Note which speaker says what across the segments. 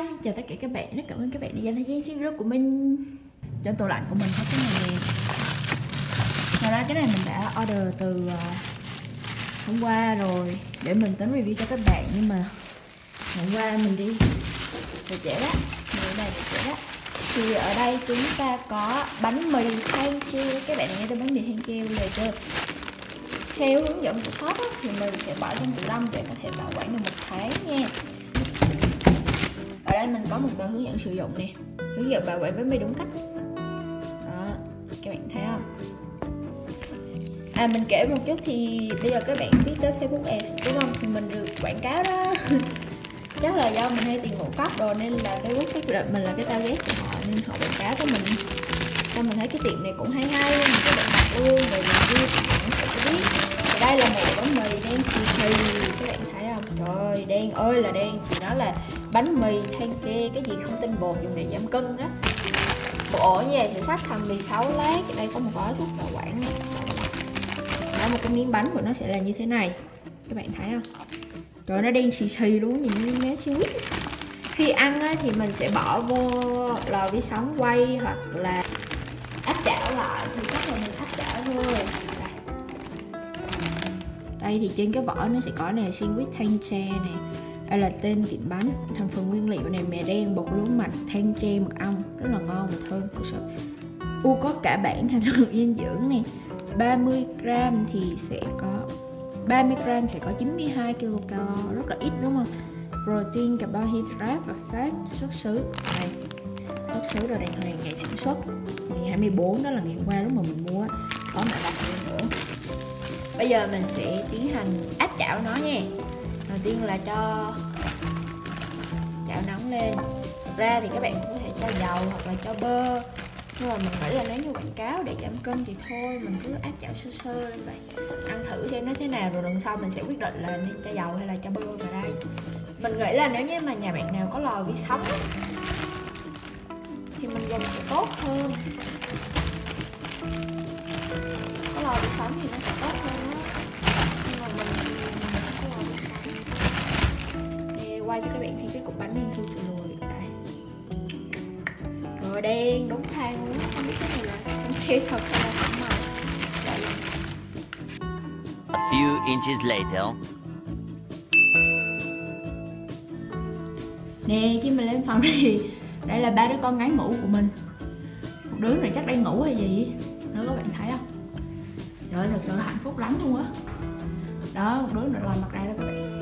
Speaker 1: xin chào tất cả các bạn, rất cảm ơn các bạn đã dành thời gian xem video của mình. Trong tủ lạnh của mình có cái này nè. Ngoài ra cái này mình đã order từ hôm qua rồi để mình tính review cho các bạn, nhưng mà hôm qua mình đi về trễ đó, mình đây về trễ đó. Thì ở đây chúng ta có bánh mì than treo. Các bạn nghe tới bánh mì than treo bây giờ chưa? Theo hướng dẫn của shop thì mình sẽ bỏ trong tủ đông để có thể bảo quản được 1 tháng nha. Ở đây mình có một tờ hướng dẫn sử dụng nè, hướng dẫn bảo quản bánh mì đúng cách. Đó, các bạn thấy không? Mình kể một chút thì bây giờ các bạn biết tới Facebook Ads đúng không? Thì mình được quảng cáo đó. Chắc là do mình hay tiền ngũ cốc rồi nên là Facebook xác định mình là cái target của họ nên họ quảng cáo cho mình. Xong mình thấy cái tiệm này cũng hay hay, mình có bạn đặt luôn rồi review cũng sẽ biết. Và đây là một bánh mì đen xì xì, các bạn thấy không? Trời ơi, đen ơi là đen, thì nó là bánh mì than tre, cái gì không tinh bột dùng để giảm cân đó. Bộ ổ như vậy sẽ xách thành 16 lát. Ở đây có một gói thuốc bảo quản này. Đó, một cái miếng bánh của nó sẽ là như thế này, các bạn thấy không? Trời, nó đen xì xì luôn, nhìn như bé siêu quýt. Khi ăn á, thì mình sẽ bỏ vô lò vi sóng quay hoặc là áp chảo lại, thì chắc là mình áp chảo thôi. Đây thì trên cái vỏ nó sẽ có này, sandwich than tre này. Đây là tên tiệm bánh, thành phần nguyên liệu này: mè đen, bột lúa mạch, than tre, mật ong, rất là ngon và thơm thực sự. Có cả bảng hàm lượng dinh dưỡng này, 30g thì sẽ có 30g sẽ có 92 kcal, rất là ít đúng không? Protein, carbohydrate và fat, xuất xứ. Đây, xuất xứ rồi đàng hoàng, ngày sản xuất ngày 24, đó là ngày hôm qua lúc mà mình mua, có mã vạch nữa. Bây giờ mình sẽ tiến hành áp chảo nó nha. Đầu tiên là cho chảo nóng lên. Thật ra thì các bạn cũng có thể cho dầu hoặc là cho bơ, nhưng mà mình nghĩ là nếu như quảng cáo để giảm cân thì thôi, mình cứ áp chảo sơ sơ lên vậy. Ăn thử xem nó thế nào rồi lần sau mình sẽ quyết định là nên cho dầu hay là cho bơ vào đây. Mình nghĩ là nếu như mà nhà bạn nào có lò vi sóng thì mình dùng sẽ tốt hơn. Có lò vi sóng thì nó sẽ tốt hơn á. Nhưng mà mình không có lò vi sóng. Thì quay cho các bạn xem cái cục bánh đen thui rồi. Đây. Rồi đen đúng than luôn, không biết cái này là than tre thật hay là không màu.
Speaker 2: A few inches later.
Speaker 1: Nè, khi mình lên phòng thì đây là 3 đứa con gái ngủ của mình. Một đứa này chắc đang ngủ hay gì đó, các bạn thấy không? Trời ơi, thật sự hạnh phúc lắm luôn á. Đó, một đứa nữa lòi mặt ra đó các bạn.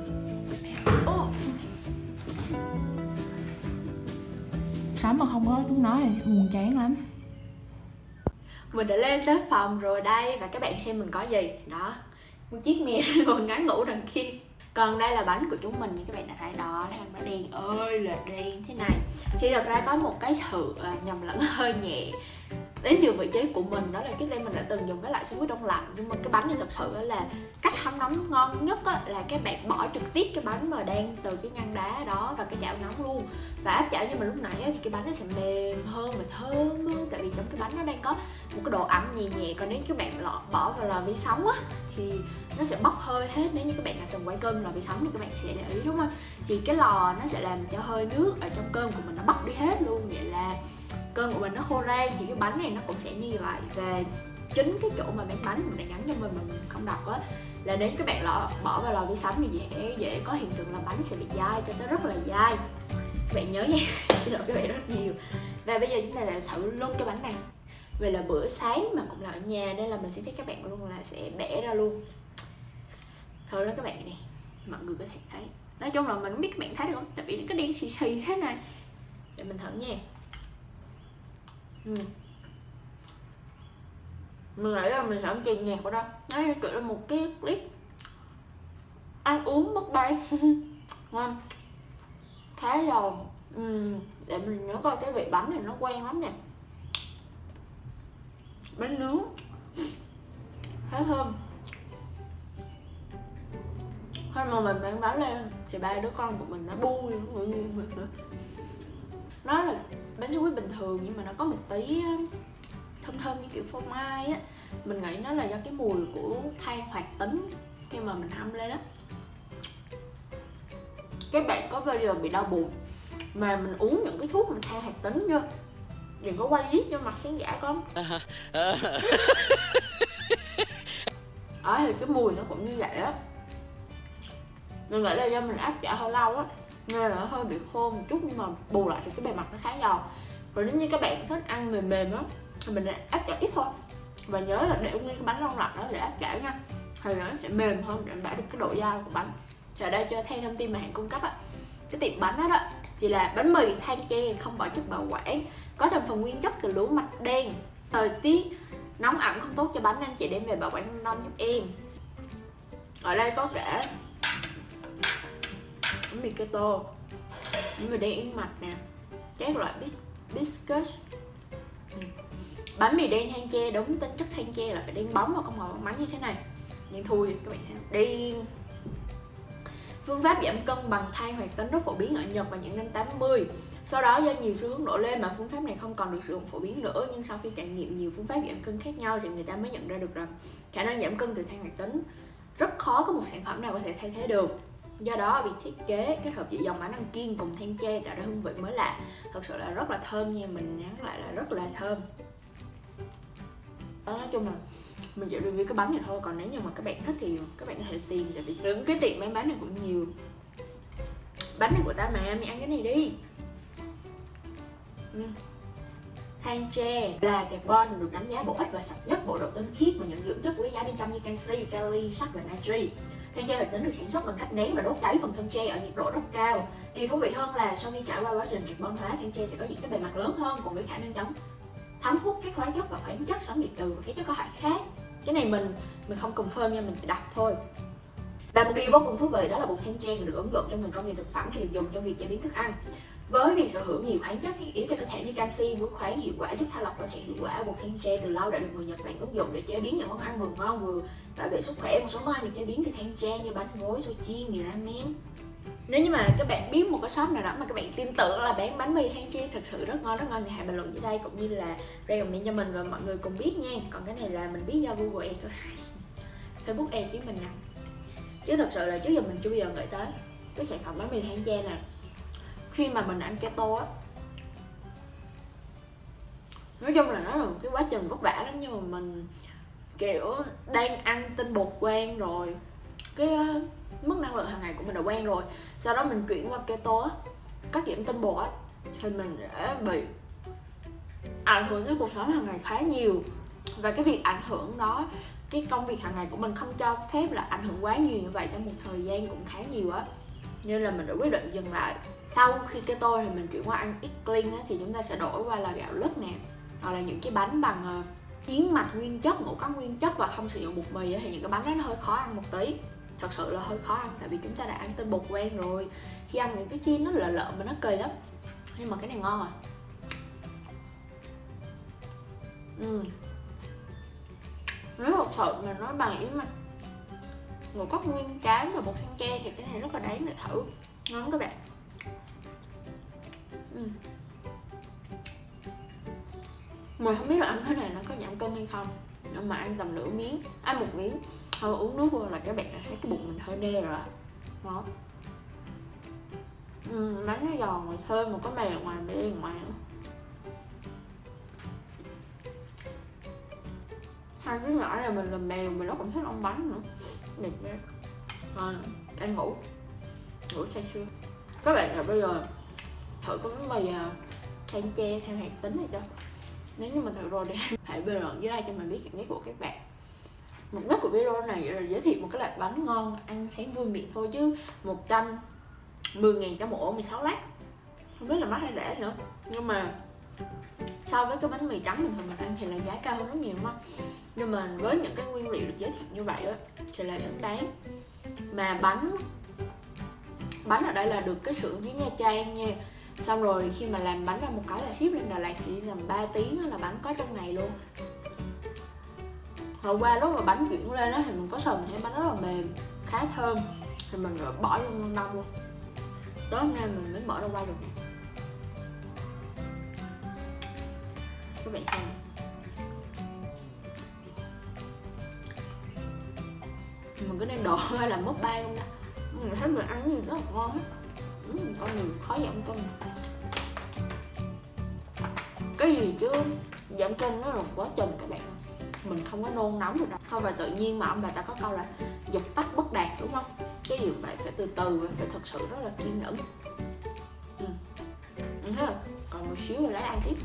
Speaker 1: Sáng mà không có chúng nó thì sẽ buồn chán lắm. Mình đã lên tới phòng rồi đây, và các bạn xem mình có gì. Đó, một chiếc mèo còn ngái ngủ đằng kia. Còn đây là bánh của chúng mình, như các bạn đã thấy đó, nó đen ơi là đen thế này. Thì thật ra có một cái sự nhầm lẫn hơi nhẹ đến từ vị trí của mình, đó là trước đây mình đã từng dùng cái loại sandwich đông lạnh, nhưng mà cái bánh này thật sự là cách hâm nóng ngon nhất là các bạn bỏ trực tiếp cái bánh mà đang từ cái ngăn đá đó vào cái chảo nóng luôn, và áp chảo như mình lúc nãy thì cái bánh nó sẽ mềm hơn và thơm hơn, tại vì trong cái bánh nó đang có một cái độ ẩm nhẹ nhẹ. Còn nếu các bạn bỏ vào lò vi sóng thì nó sẽ bốc hơi hết. Nếu như các bạn đã từng quay cơm lò vi sóng thì các bạn sẽ để ý đúng không? Thì cái lò nó sẽ làm cho hơi nước ở trong cơm của mình nó bốc đi hết luôn, vậy là cơm của mình nó khô rang. Thì cái bánh này nó cũng sẽ như vậy. Và chính cái chỗ mà miếng bánh mình đã nhắn cho mình mà mình không đọc là nếu các bạn bỏ vào lò vi sóng thì dễ có hiện tượng là bánh sẽ bị dai cho tới rất là dai. Các bạn nhớ nha. Xin lỗi các bạn rất nhiều. Và bây giờ chúng ta sẽ thử luôn cái bánh này. Vì là bữa sáng mà cũng là ở nhà nên là mình sẽ phép các bạn luôn là sẽ bẻ ra luôn. Thử đó các bạn này, mọi người có thể thấy. Nói chung là mình không biết các bạn thấy được không, tại vì nó cái đen xì xì thế này. Để mình thử nha. Mình nghĩ là mình sẽ không chèn nhạc vào đâu. Nó kiểu là một cái clip ăn uống bất bay. Ngon, khá giòn. Để mình nhớ coi cái vị bánh này nó quen lắm nè. Bánh nướng khá thơm. Khi mà mình mang bánh lên thì 3 đứa con của mình nó bui. Nó là bánh sandwich bình thường nhưng mà nó có một tí thơm thơm như kiểu phô mai á. Mình nghĩ nó là do cái mùi của than hoạt tính khi mà mình hâm lên á. Các bạn có bao giờ bị đau bụng mà mình uống những cái thuốc mình than hoạt tính chưa, đừng có quay viết cho mặt khán giả con. Thì cái mùi nó cũng như vậy á. Mình nghĩ là do mình áp chảo hơi lâu á nên là nó hơi bị khô một chút, nhưng mà bù lại thì cái bề mặt nó khá giòn. Rồi nếu như các bạn thích ăn mềm mềm á thì mình áp chảo ít thôi, và nhớ là để nguyên cái bánh đông lạnh đó để áp chảo nha, thì nó sẽ mềm hơn để đảm bảo được cái độ dai của bánh. Thì ở đây cho theo thông tin mà hàng cung cấp á, cái tiệm bánh đó thì là bánh mì than tre không bỏ chất bảo quản, có thành phần nguyên chất từ lúa mạch đen. Thời tiết nóng ẩm không tốt cho bánh nên chị đem về bảo quản đông giúp em. Ở đây có cả bánh mì keto, bánh mì đen yến mạch nè, các loại biscuit. Bánh mì đen than tre đúng tính chất than tre là phải đen bóng và không màu mắn như thế này. Đen thui các bạn thấy không? Đen. Phương pháp giảm cân bằng than hoạt tính rất phổ biến ở Nhật vào những năm 80. Sau đó do nhiều xu hướng nổi lên mà phương pháp này không còn được sử dụng phổ biến nữa, nhưng sau khi trải nghiệm nhiều phương pháp giảm cân khác nhau thì người ta mới nhận ra được rằng khả năng giảm cân từ than hoạt tính rất khó có một sản phẩm nào có thể thay thế được. Do đó việc thiết kế kết hợp giữa dòng bánh ăn kiêng cùng than tre tạo ra hương vị mới lạ, thật sự là rất là thơm nha, mình nhắn lại là rất là thơm. Đó, nói chung là mình chỉ review cái bánh này thôi, còn nếu như mà các bạn thích thì các bạn có thể tìm, tại vì cái tiệm bán bánh này cũng nhiều. Bánh này của ta mà, mày ăn cái này đi. Than tre là carbon được đánh giá bổ ích và sạch nhất, bộ độ tinh khiết và những dưỡng chất quý giá bên trong như canxi, kali, sắt và natri. Than tre hoạt tính được sản xuất bằng cách nén và đốt cháy phần thân tre ở nhiệt độ rất cao. Điều thú vị hơn là sau khi trải qua quá trình carbon hóa, than tre sẽ có diện tích bề mặt lớn hơn cùng với khả năng chống thấm hút các hóa chất và khoáng chất sống điện từ và các chất có hại khác. Cái này mình không confirm nha, mình chỉ đọc thôi. Và một điều vô cùng thú vị đó là bột than tre được ứng dụng trong ngành công nghiệp thực phẩm khi được dùng trong việc chế biến thức ăn. Với việc sở hữu nhiều khoáng chất thiết yếu cho cơ thể như canxi, muối khoáng hiệu quả giúp thanh lọc cơ thể hiệu quả, bột than tre từ lâu đã được người Nhật Bản ứng dụng để chế biến những món ăn vừa ngon vừa bảo vệ sức khỏe. Một số món ăn được chế biến từ than tre như bánh gối, sushi, mì ramen. Nếu như mà các bạn biết một cái shop nào đó mà các bạn tin tưởng là bán bánh mì than tre thực sự rất ngon thì hãy bình luận dưới đây cũng như là recommend cho mình và mọi người cùng biết nha. Còn cái này là mình biết do Google Ads thôi. Facebook Ads chứ mình nè. Chứ thật sự là trước giờ mình chưa bao giờ nghĩ tới cái sản phẩm bánh mì than tre nè. Khi mà mình ăn keto á, nói chung là nó là một cái quá trình vất vả lắm, nhưng mà mình kiểu đang ăn tinh bột quen rồi, cái mức năng lượng hàng ngày của mình đã quen rồi, sau đó mình chuyển qua keto á, cắt giảm tinh bột á, thì mình đã bị ảnh hưởng đến cuộc sống hàng ngày khá nhiều. Và cái việc ảnh hưởng đó, cái công việc hàng ngày của mình không cho phép là ảnh hưởng quá nhiều như vậy trong một thời gian cũng khá nhiều á, nên là mình đã quyết định dừng lại. Sau khi keto thì mình chuyển qua ăn eat clean á, thì chúng ta sẽ đổi qua là gạo lứt nè, hoặc là những cái bánh bằng yến mạch nguyên chất, ngũ cốc nguyên chất và không sử dụng bột mì á, thì những cái bánh đó nó hơi khó ăn một tí. Thật sự là hơi khó ăn tại vì chúng ta đã ăn tinh bột quen rồi. Khi ăn những cái kia nó lợ lợ mà nó kỳ lắm, nhưng mà cái này ngon à. Nếu thật sự mà nói bằng yến mạch, ngũ cốc nguyên cái và bột than tre thì cái này rất là đáng để thử, ngon các bạn. Mà không biết là ăn cái này nó có giảm cân hay không, nhưng mà ăn tầm nửa miếng, ăn một miếng thôi uống nước vô là các bạn thấy cái bụng mình hơi nê rồi. Đó. Bánh nó giòn rồi thơm, một cái mè ở ngoài mè ở ngoài nữa. Hai đứa nhỏ này mình làm mèo mình nó cũng thích ăn bánh nữa. Đẹp ghê. Rồi, ăn ngủ say sưa. Các bạn là bây giờ thử cái bánh mì than tre theo hạt tính này cho. Nếu như mà thử rồi thì hãy bình luận dưới đây cho mình biết cảm giác của các bạn. Mục đích của video này là giới thiệu một cái loại bánh ngon ăn sáng vui miệng thôi, chứ 110.000 cho một ổ 16 lát không biết là mắc hay rẻ nữa, nhưng mà so với cái bánh mì trắng bình thường mình ăn thì là giá cao hơn rất nhiều, đúng không? Nhưng mà với những cái nguyên liệu được giới thiệu như vậy á thì là xứng đáng. Mà bánh ở đây là được cái xưởng dưới Nha Trang nha, xong rồi khi mà làm bánh ra một cái là ship lên Đà Lạt thì đi làm 3 tiếng là bánh có trong ngày luôn. Hồi qua lúc mà bánh chuyển lên đó thì mình có sờn thấy bánh rất là mềm, khá thơm, thì mình bỏ trong đông luôn. Đó hôm nay mình mới mở đông được nè. Các bạn xem. Mình có nên đổ ra làm mukbang không ta? Mình thấy mình ăn cái gì rất là ngon á. Con người khó giảm cân. Cái gì chứ giảm cân nó là quá trình các bạn. Mình không có nôn nóng được đâu. Không phải tự nhiên mà ông bà ta có câu là dập tắt bất đạt, đúng không? Cái gì vậy phải từ từ và phải thật sự rất là kiên nhẫn. Thấy không? Còn một xíu rồi lấy ăn tiếp.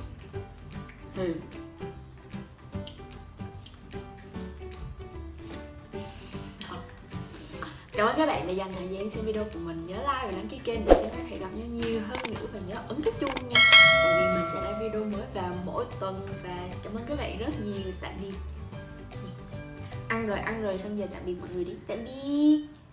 Speaker 1: Cảm ơn các bạn đã dành thời gian xem video của mình. Nhớ like và đăng ký kênh để chúng ta có thể gặp nhau nhiều hơn nữa. Và nhớ ấn cái chuông nha, tại vì mình sẽ ra video mới vào mỗi tuần. Và cảm ơn các bạn rất nhiều. Tạm biệt. Ăn rồi xong giờ tạm biệt mọi người đi. Tạm biệt.